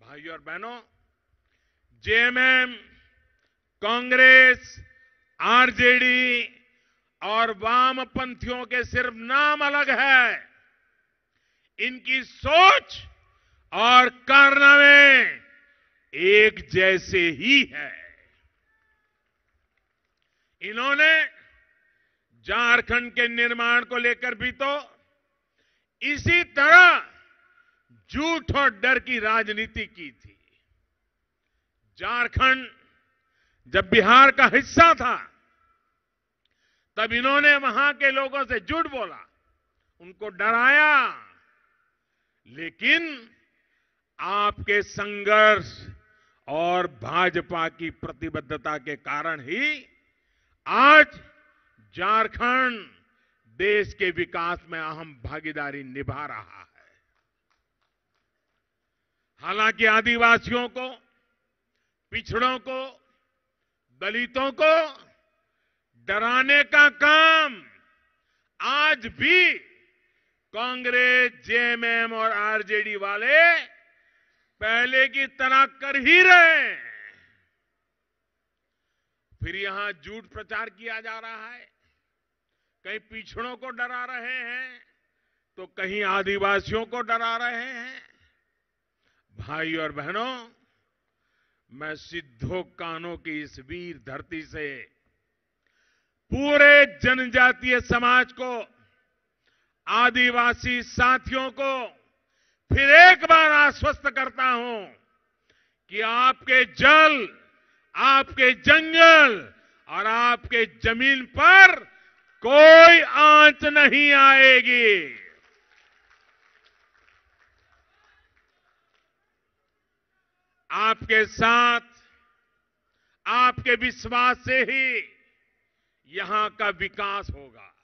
भाइयों और बहनों, जेएमएम, कांग्रेस, आरजेडी और वामपंथियों के सिर्फ नाम अलग है, इनकी सोच और कारनामे एक जैसे ही है। इन्होंने झारखंड के निर्माण को लेकर भी तो इसी तरह झूठ और डर की राजनीति की थी। झारखंड जब बिहार का हिस्सा था, तब इन्होंने वहां के लोगों से झूठ बोला, उनको डराया, लेकिन आपके संघर्ष और भाजपा की प्रतिबद्धता के कारण ही आज झारखंड देश के विकास में अहम भागीदारी निभा रहा है। हालांकि आदिवासियों को, पिछड़ों को, दलितों को डराने का काम आज भी कांग्रेस, जेएमएम और आरजेडी वाले पहले की तरह कर ही रहे हैं। फिर यहां झूठ प्रचार किया जा रहा है, कहीं पिछड़ों को डरा रहे हैं तो कहीं आदिवासियों को डरा रहे हैं। भाई और बहनों, मैं सिद्धो कान्हो की इस वीर धरती से पूरे जनजातीय समाज को, आदिवासी साथियों को फिर एक बार आश्वस्त करता हूं कि आपके जल, आपके जंगल और आपके जमीन पर कोई आंच नहीं आएगी। आपके साथ, आपके विश्वास से ही यहां का विकास होगा।